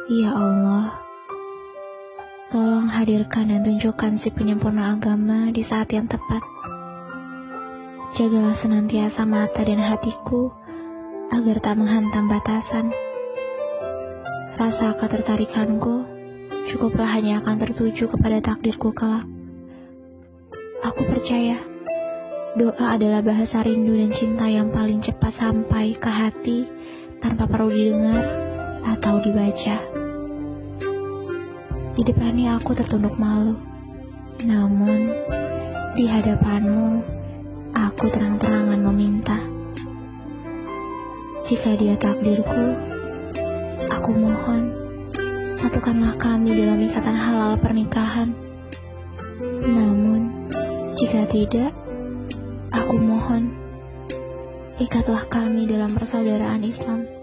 Ya Allah, tolong hadirkan dan tunjukkan si penyempurna agama di saat yang tepat. Jagalah senantiasa mata dan hatiku agar tak menghantam batasan. Rasa ketertarikanku cukuplah hanya akan tertuju kepada takdirku kelak. Aku percaya doa adalah bahasa rindu dan cinta yang paling cepat sampai ke hati tanpa perlu didengar atau dibaca. Di depannya aku tertunduk malu, namun di hadapanmu aku terang-terangan meminta. Jika dia takdirku, aku mohon satukanlah kami dalam ikatan halal pernikahan. Namun jika tidak, aku mohon ikatlah kami dalam persaudaraan Islam.